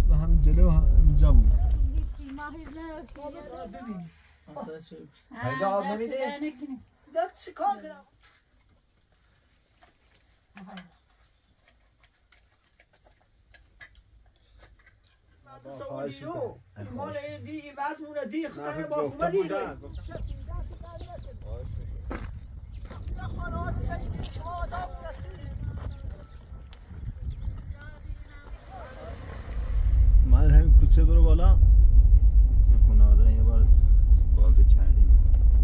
به همین جلو اینجا بود. ببین اینجا آب نمیده؟ داد چیکار کنم؟ سعودی رو مال دی وزمونه دی خطر با خوبه دیگه من همین کوچه برو بالا. خونه ها دارن یه بار بازی کردیم.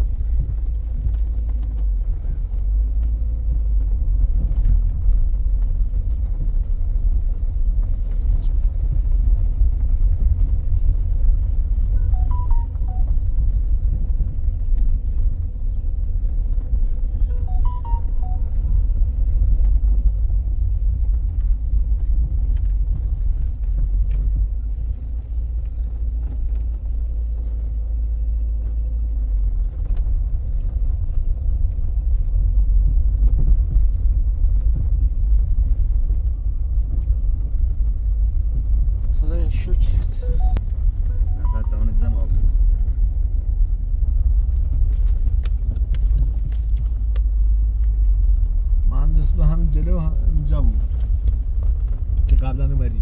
به همین جلو اینجا بود که قبلا اومدیم.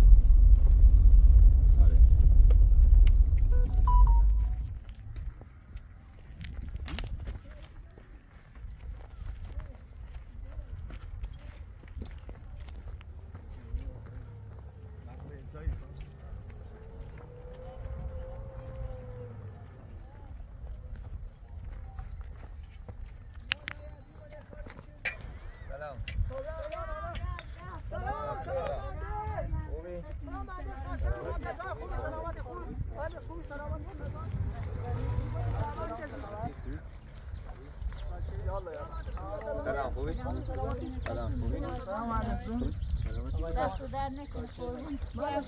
سلام خوبی؟ سلام خوبی؟ سلام علیکم. دست در نکنه قربون.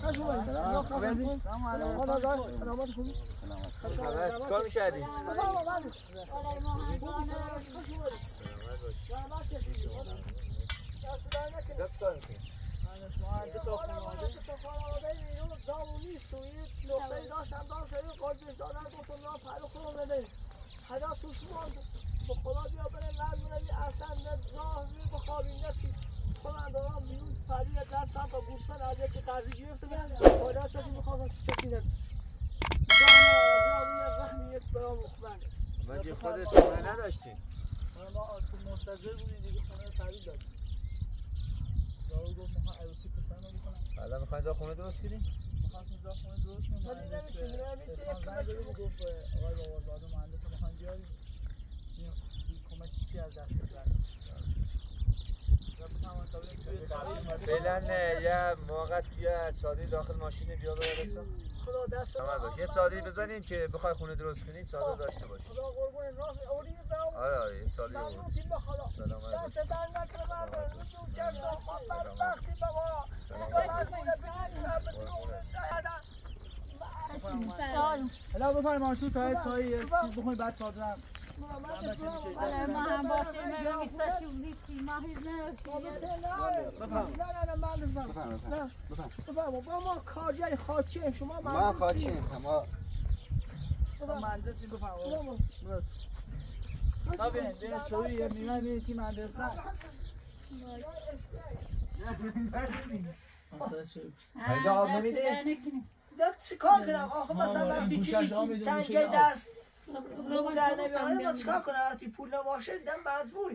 چیکار می‌کردی؟ خدا بیا بره لازم اصلا ظاهری بخوابیم نسی خودم دارم بیرون فرید دست هم تا گوسفند از یکی قضیه گرفته بودم با دستشون میخواستم چکی نداشت جامعه رحمی یک برام مخبند است مگه خودت خونه نداشتی؟ ما تو مستجر بودیم دیگه خونه فرید داشتیم دارو گفت میخوام عروسی پسرم رو میکنم حالا میخواین اینجا خونه درست کنیم؟ میخواستم اینجا خونه درست کنیم مهندس احسان زنگ داده بود گفت آقای بابازاده مهندس رو میخوایم بیاریم کمک چی از دست برد فعلا یه موقع توی چادری داخل ماشین بیا ببرید خدا دست یه چادری بزنیم که بخوای خونه درست کنید چادر داشته باشی خدا قربون راست اولی برام آره این چادری رو سلام دست در نکنه مردم تو چرتا خواستم وقتی بابا حالا بفرمایید تو تا سایه چیز بخونید بعد چادرم ما هم باشه میرم ایستاشون بیتی ما هیچ بفرمایید با ما کارجری خاچه شما ما خاچیم ما مهندسی بفرمایید تا بین چوری یه میمه بینیسی مهندسه اینجا آب نمیده؟ داد چیکار کنم آخه مثلا وقتی تنگه دست رو در نمیاره ما چیکار کنم وقتی پول نباشه دم مجبوری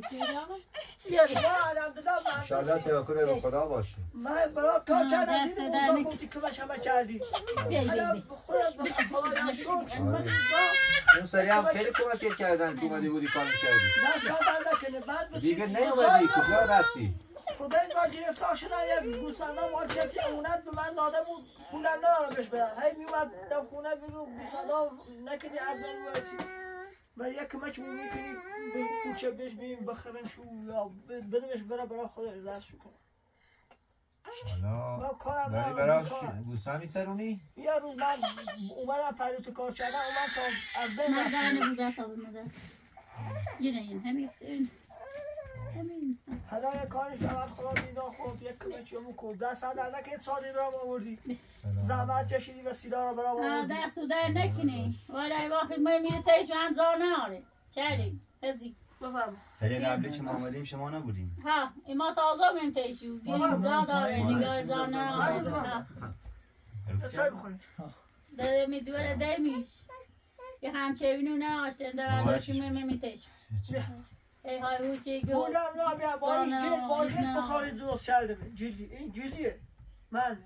انشاءالله توکل به خدا باشه من برای کار کردم دیدم گفتی که باشم کردی حالا خودت خدا شکر اون سری هم خیلی کمک کردن که اومدی بودی کار می‌کردی دست در نکنه بعد دیگه نیومدی کجا رفتی خدا اینگاه گرفتار شدن یک گوسفنده ما کسی امونت به من داده بود پولم ندارم بهش بدم هی میومد در خونه بگو گوسفنده نکنی از من میبرسی و یک کمک میکنی به کوچه بهش بیم بخرنشو یا بدمش بره برای خدا دستشو کنم حالا داری برای گوسفند می‌چرونی؟ یه روز من اومدم پری تو کار کردم اومد تا از بین مردانه بوده تا بمده اینه همین حالا یه کارش که اول خدا دیدا خب یک کمکی همون کن دست در نکن سادی برام آوردی زحمت کشیدی و سیدا رو برام آوردی دست تو در نکنی ولی وقتی ما میتیش من زار ناره چلی هزی بفرما سری قبلی که ما آمدیم شما نبودیم ها ایما تازه میتیشو بیرون زار داره دیگه زار ناره چای بخورید ده میدوره ده میش یه همچه بینو نه آشتن در داشو میتیش ای های هوچی گو بولم نه بیا با جلد بخاری درست کرده جلدی این جلدیه من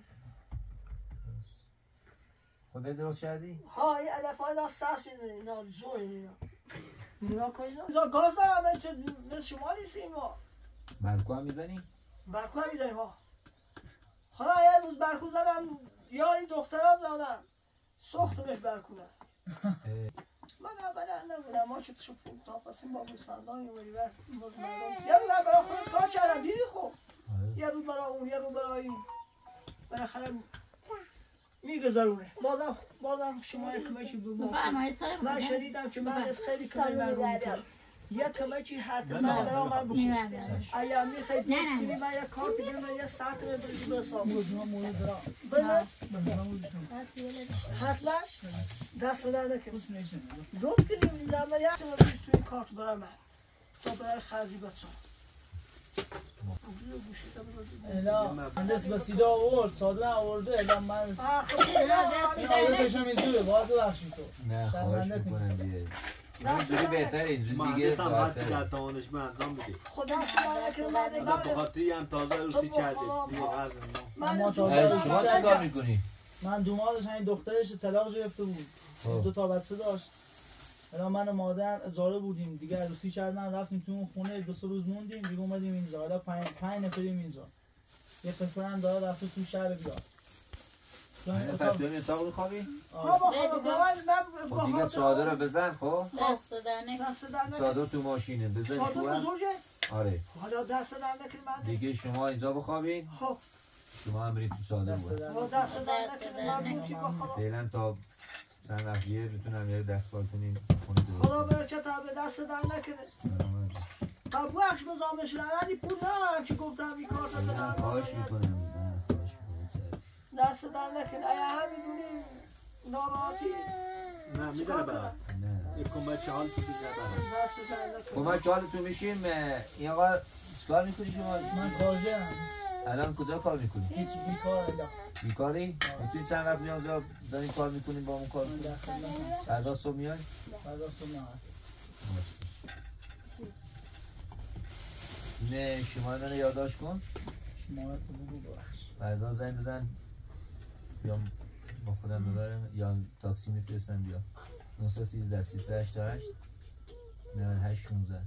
خودت درست کردی؟ ها یه علفای دا سرس شده اینا زوی اینا اینا کجا گاز دارم مثل شما نیستیم ما برکو هم میزنی؟ برکو هم میزنیم ها خدا یه روز برکو زدم یا این دخترم زدم سختمش برکونه من اولا نبودم ما چه شو تا پسیم با گوسفندان اومدی بر یه روز برای خودت کار کردم دیدی خب یه روز برای اون یه روز برای این بالاخره میگذرونه بازم شما یک کمکی بود من شنیدم که من از خیلی کمکی مردم میکنم یک کمکی حتما برای من بکن ایا میخواید بکنی من یک کارت بگم من یک ساعت رو بردی بسام بله حتما دست در نکن دوست کنیم من یک کمکی توی کارت برای من تا برای خرجی بسام الا مهندس بسیدا آورد ساده آورده الا من این آوردشم اینجوره باید ببخشید تو نه خواهش میکنم دیگه اینجوری بهتر اینجوری دیگه مهندس هم هرچی در توانش من انجام بده خدا شما نکنه من حالا به خاطری هم تازه روسی کرده دیگه عرض ما شما چی کار میکنی؟ من دومادش همین دخترش طلاق گرفته بود 2 تا بچه داشت الا من و مادر اجاره بودیم دیگه عروسی کردن رفتیم تو اون خونه 2 روز موندیم دیگه اومدیم اینجا حالا 5 نفریم اینجا یه پسرم داره رفته تو شهر بیاد پس بیام اتاق رو خوابی؟ خب دیگه چادر رو بزن خب دست در نکنی چادر تو ماشینه بزن شوهر آره حالا دست در نکنی من دیگه شما اینجا بخوابین خب شما هم برید تو چادر بود دست در نکنی من چی بخوام فعلا تا چند وقتیه بتونم یه دستکار کنیم خونه خدا درست برکت به دست در نکنه سلامت تا بخش بزامش روانی پول ندارم که گفتم این کارت رو بدم خواهش میکنم خواهش میکنم دست در نکنه ایا همینونی ناراحتی نه میداره برات نه یک کمک حال تو دیگه برات دست در نکنه کمک حالتون میشیم این آقا چیکار میکنی شما؟ من کارجرم الان کجا کار میکنی؟ هیچ بیکار الا بیکاری؟ میتونی چند وقت میاد اونجا دارین کار میکنیم با اون کار من میکنیم؟ داخل نمیم فردا صبح میای؟ فردا صبح نمیم نه شما منو یادداشت کن شماره تو بگو ببخش فردا زنگ بزن بیام با خودم ببرم یا تاکسی میفرستم بیا 913 388 98 16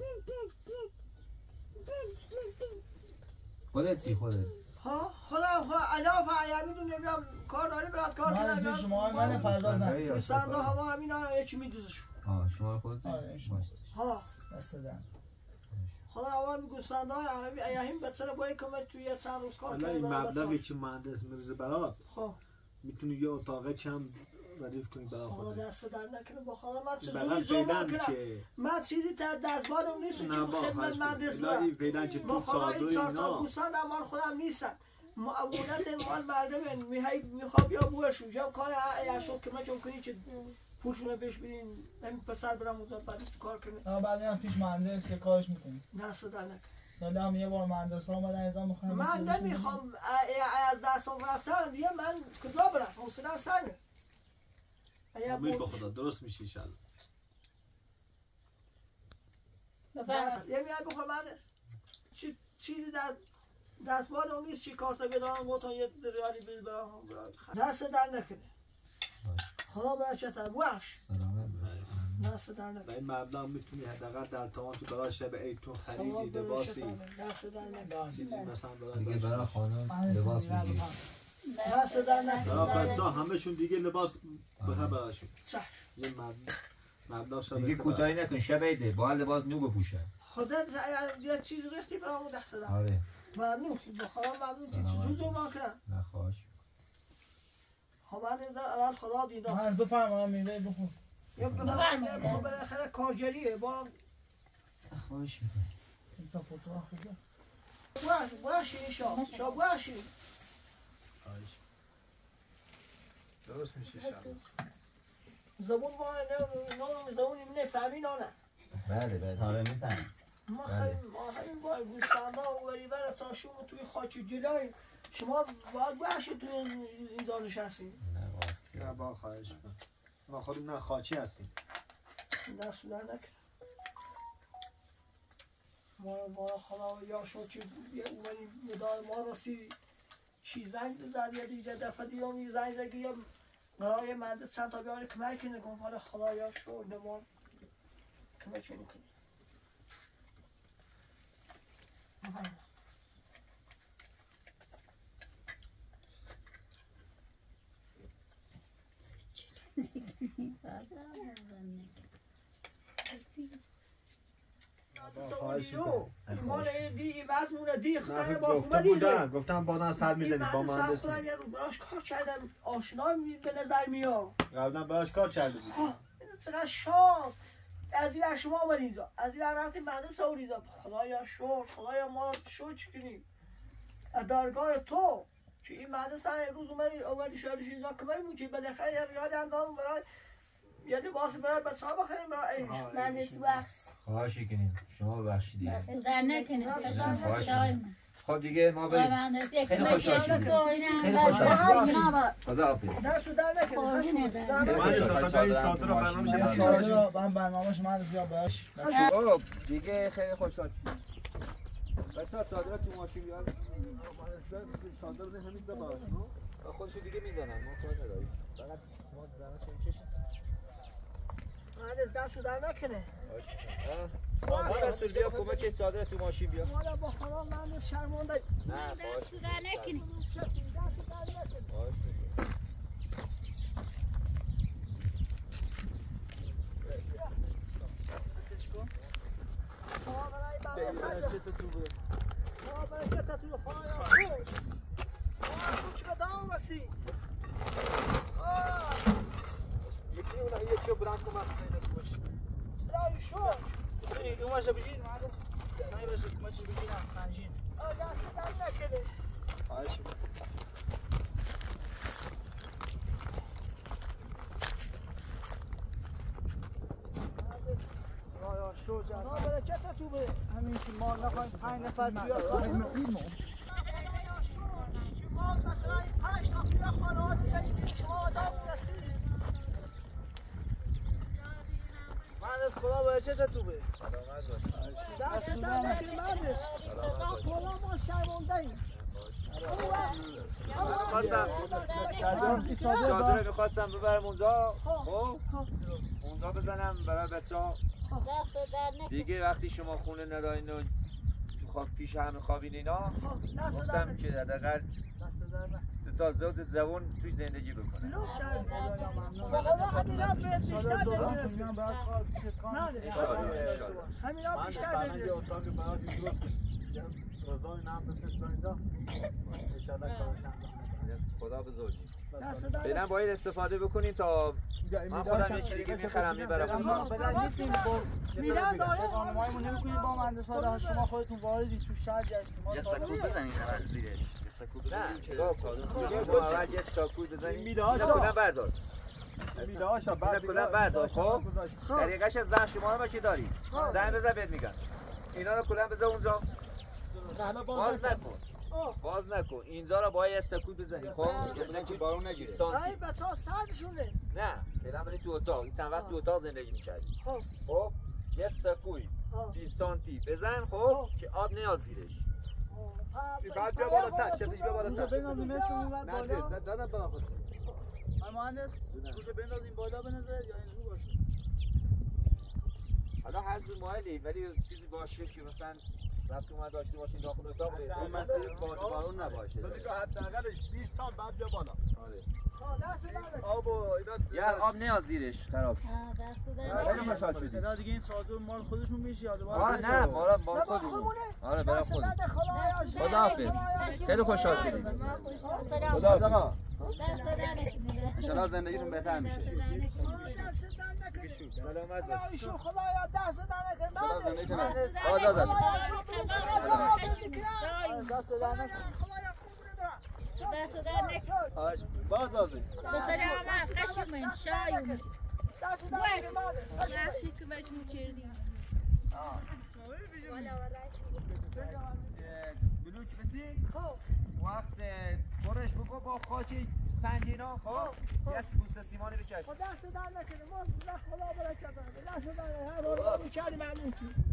خودت چی خودت؟ ها خدا علاف میدونه بیام کار داری برات کار من از این شماره من فردا زنگ گوسفندا هوا همینا یکی میدوزش شما خودت؟ آره شما ها دست در خدا اول گوسفندا همین بچه رو باید کمک توی یه چند روز کار حالا این مبلغی که مهندس میرزه برات خب میتونی یه اتاقه چند ردیف کنی برای خدا خودت دست در نکنه با خدا من چه بغل جوری جمع فعلا کنم که من چیزی تا دستبانم نیست نه که با خدمت مهندس برم الهی فعلا که با تو خدا ساده این 4 تا اینا گوسفند مال خودم نیستن معاونت مال مردم میخوام یا بوشون یا کار یا شد که من کنی که پولشون بهش بدین همین پسر برم اونجا بعد کار کنه بعد هم پیش مهندس یه کارش میکنی دست در نکنه داده هم یه بار مهندس ها اومدن ازام میخوام من نمیخوام از دستم رفتن دیگه من کجا برم حوصله‌ام سره امید با خدا درست میشه انشالله یه میاد بخور مهندس چیزی در دستبان اون نیست چی کارتا بدم گفتم یه ریالی بیل برام دست در نکنه خدا برکت بخش سلامت باش دست در نکنه این مبلغ میتونی حداقل در توان تو برای شب عیدتون خریدی لباسی دست در نکنه چیزی مثلا دیگه برای برای خانم لباس بگیر دست در نکنه بچه ها همشون دیگه لباس بخیر براشون صح یه مبلغ شب دیگه کوتاهی نکن شب عیده با لباس نو بپوشن خدا یه چیز ریختی برام دست در آره ممنون بخدا ممنون که چجور جمع کنم نه خواهش من اول خدا دیدم من بفرمایم میوه بخور یا بالاخره کارگریه با خواهش میکنم این تا پوتو خوبه باشی شاب باشی درست میشه شب زبون ما نه زبون نفهمی نه بله بله آره میفهم ما خیلی با گوسفندا و وریبر تا شما توی خاک جلای شما باید باشی توی اینجا نشستی نه با خواهش من ما خودمون خاچی هستیم دست در نکن ما خدا یا شد چی اومدیم مدار ما راستی چی زنگ بزد یا دیگه دفعه دیگه هم زنگ زد یا برای منده چند تا بیاره کمک کنه گفت حالا خدا یا شد نمان کمک میکنه مال دی وزمونه دی خدای با گفتم گفتم با ناس حد میزنید با مهندس یه رو براش کار کردم آشنا به نظر میاد قبلا براش کار کرده بود چقدر شانس از این شما آمد اینجا از این رفتیم مهندس آورید خدایا شور خدایا ما شور چی کنیم از دارگاه تو که این مهندس هم امروز اومدی شهرش اینجا کمایی بود که بالاخره یه ریالی اندام برای یه لباس برای بچه ها بخریم برای اینش مهندس بخش خواهشی کنین شما ببخشید دست در نکنید خب دیگه ما بریم مهندسی خیلی خوشحال شدیم. خیلی خوشحال خدا حافظ دست در نکنید من برنامه‌اش مهندس یا باش دیگه خیلی خوشحال شدیم بچه‌ها چادر تو ماشین بیار صادر نه همین دباش خودشو دیگه میزنن ما کار نداریم فقط ما زناشون چشم مهندس دست در نکنه ما رسول بیا کمک چادر تو ماشین بیا مالا با خدا مهندس شرمنده نه دست در نکنید یکی برام کمک کنه اوماشه بجید مهندس نه باشه کمچش بگیرم سنجین دست در نکنه خواهش شو جاست ما برکت تو به همین که ما نخواهیم 5 نفر بیاد فیلمو شما مثلا 5 تا خانواده دیگه شما آدم رسید مهندس خدا برکت تو به دست در نکنی مهندس خدا ما شرمنده‌ایم چادر میخواستم ببرم اونجا خب اونجا بزنم برای بچه‌ها دیگه وقتی شما خونه ندارین و تو خواب پیش همه خوابین اینا گفتم که حداقل دو تا زوج جوان توی زندگی بکنه خدا بزرگی بینم باید استفاده بکنیم تا من خودم یکی دیگه میخرم میبرم میرم داره خانمایمون نمیکنید با مهندس‌ها شما خودتون واردی تو شهر گشتیم یه سکوت بزنید اول زیرش اول یه ساکوی بزنیم اینو کلم بردار اینو کلم بردار خب دقیقش از زن شما رو چی داری زن بزن بهت میگن اینا رو کلم بزن اونجا باز نکن اینجا رو باید یه سکوت بزنیم خب یه سکوت بارون نگیره ای بس ها سردشونه نه بلم بریم تو اتاق این چند وقت تو اتاق زندگی میکردی خب یه سکوی 20 سانتی بزن خب که آب نیاد زیرش بعد بیا بالاتر چپش بیا بالاتر بندازیم مثل اون وقت بالا نه بالا خود مهندس روشو بندازیم بالا بنظر یا این رو باشه حالا هر جور مایلی ولی چیزی باشه که مثلا رفت اومد داشته باشین داخل اتاق اون مسیر بارون نباشه دیگه حداقلش 20 سال بعد بیا بالا آره آب و اینا یا آب نیاد زیرش خراب خیلی مشاکل شدی دیگه این صادر مال خودشون میشه یا نه مال خودمون آره برای خودمون خداحافظ خیلی خوشحال شدیم خدا ان شاء الله زندگیتون بهتر میشه سلامت باش. ایشون خدایا دست در نکنه. دست در نکنه. دست در نکنه. باز آزی بسلامت خشمن شایون. دست در نکنه. نخشی که بهش میچردیم. بلوچ بچی؟ وقت برش بگو با خاکی سنگینا خب یه پوست سیمانی بچش. دست در نکنه. ما خدا برکت بده. دست در نکنه. هر رو می‌کردیم معلوم کی.